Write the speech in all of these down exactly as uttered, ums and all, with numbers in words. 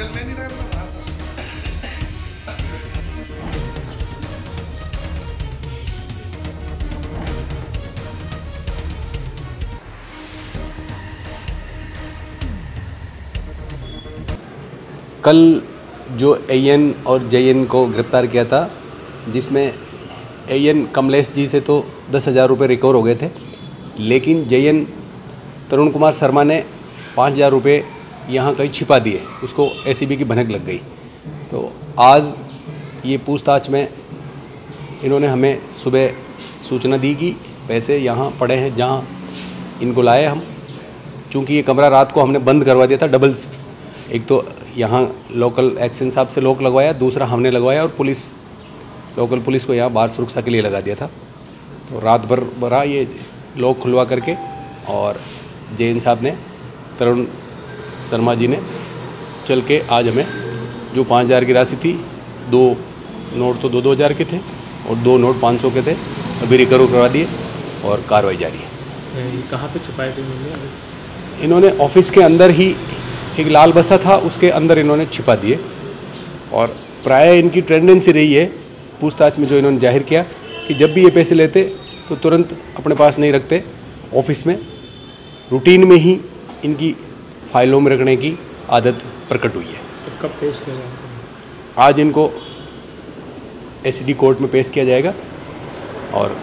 कल जो एएन और जेएन को गिरफ्तार किया था, जिसमें एएन कमलेश जी से तो दस हज़ार रुपये रिकवर हो गए थे, लेकिन जेएन तरुण कुमार शर्मा ने पाँच हज़ार रुपये यहाँ कहीं छिपा दिए, उसको एसीबी की भनक लग गई। तो आज ये पूछताछ में इन्होंने हमें सुबह सूचना दी कि पैसे यहाँ पड़े हैं, जहाँ इनको लाए हम। चूँकि ये कमरा रात को हमने बंद करवा दिया था, डबल्स, एक तो यहाँ लोकल एक्शन साहब से लॉक लगवाया, दूसरा हमने लगवाया, और पुलिस लोकल पुलिस को यहाँ बाहर सुरक्षा के लिए लगा दिया था। तो रात भर भरा ये लॉक खुलवा करके, और जेएन साहब ने, तरुण शर्मा जी ने चल के आज हमें जो पाँच हज़ार की राशि थी, दो नोट तो दो दो हज़ार के थे और दो नोट पाँच सौ के थे, अभी रिकवर करवा दिए और कार्रवाई जारी है। कहाँ पे छुपाए थे इन्होंने? ऑफिस के अंदर ही एक लाल बस्ता था, उसके अंदर इन्होंने छिपा दिए। और प्राय इनकी टेंडेंसी रही है पूछताछ में, जो इन्होंने जाहिर किया कि जब भी ये पैसे लेते तो तुरंत अपने पास नहीं रखते, ऑफिस में रूटीन में ही इनकी फाइलों में रखने की आदत प्रकट हुई है। तो कब पेश किया जाएगा? आज इनको एसीडी कोर्ट में पेश किया जाएगा, और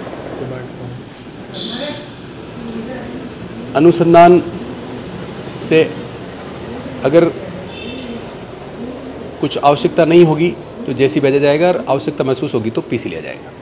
अनुसंधान से अगर कुछ आवश्यकता नहीं होगी तो जेसी भेजा जाएगा, और आवश्यकता महसूस होगी तो पीसी लिया जाएगा।